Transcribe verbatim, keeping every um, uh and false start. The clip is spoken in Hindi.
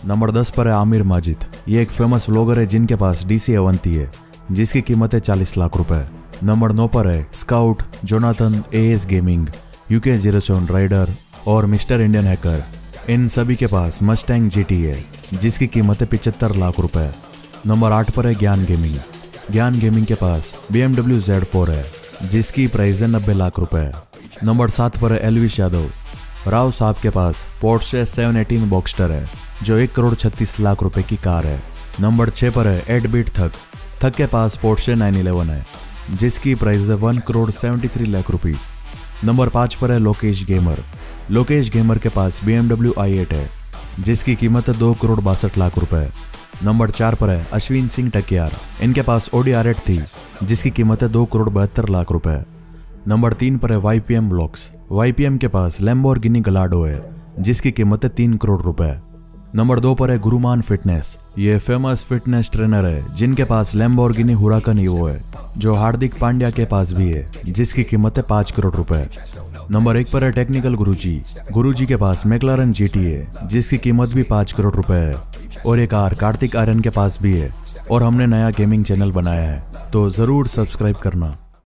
नंबर दस पर है आमिर माजिद। ये एक फेमस व्लॉगर है जिनके पास डीसी अवंती है, जिसकी कीमत है चालीस लाख रुपए। नंबर नौ पर है Scout, Jonathan, A S gaming, UK zero seven rider और मिस्टर इंडियन हैकर। इन सभी के पास मस्टैंग जीटी है, जिसकी कीमत है पिछहत्तर लाख रुपए। नंबर आठ पर है ज्ञान गेमिंग। ज्ञान गेमिंग के पास बीएमडब्ल्यू ज़ेड फोर है, जिसकी प्राइस है नब्बे लाख रुपए। नंबर सात पर है एलविश यादव। राव साहब के पास पोर्शे सेवन एटीन बॉक्स्टर है, जो एक करोड़ छत्तीस लाख रुपए की कार है। नंबर छः पर है एट बीट थक। थक के पास पोर्शे नाइन इलेवन है, जिसकी प्राइस है one crore seventy three lakh rupees. नंबर पाँच पर है लोकेश गेमर। लोकेश गेमर के पास बीएमडब्ल्यू आई एट है, जिसकी कीमत है दो करोड़ बासठ लाख रुपए। नंबर चार पर है अश्विन सिंह टकियार। इनके पास ओडी आर एट थी, जिसकी कीमत है दो करोड़ बहत्तर लाख रुपए। नंबर तीन पर है वाईपीएम ब्लॉक्स। वाईपीएम के पास लैम्बोर्गिनी गलाडो है, जिसकी कीमत है तीन करोड़ रुपए। नंबर दो पर है गुरुमान फिटनेस। ये फेमस फिटनेस ट्रेनर है जिनके पास लैम्बोर्गिनी हुराकन ईवो है, जो हार्दिक पांड्या के पास भी है, जिसकी कीमत है पाँच करोड़ रुपए। नंबर एक पर है टेक्निकल गुरुजी। गुरुजी के पास मैक्लारन जीटी है, जिसकी कीमत भी पाँच करोड़ रुपए है। और एक कार कार्तिक आर्यन के पास भी है। और हमने नया गेमिंग चैनल बनाया है, तो जरूर सब्सक्राइब करना।